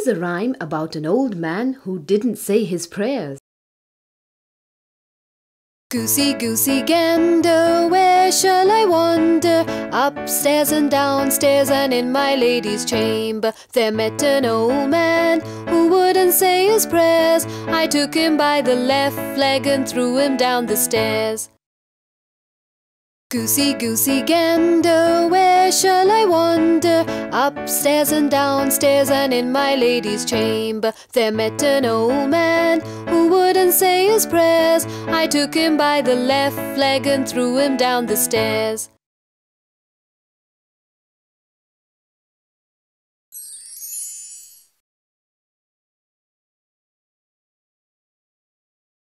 is a rhyme about an old man who didn't say his prayers. Goosey, goosey gander, where shall I wander? Upstairs and downstairs and in my lady's chamber. There met an old man who wouldn't say his prayers. I took him by the left leg and threw him down the stairs. Goosey, goosey gander, where shall I wander? Upstairs and downstairs and in my lady's chamber. There met an old man who wouldn't say his prayers. I took him by the left leg and threw him down the stairs.